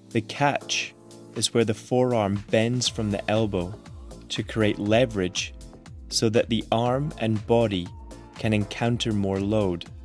The catch is where the forearm bends from the elbow to create leverage so that the arm and body can encounter more load.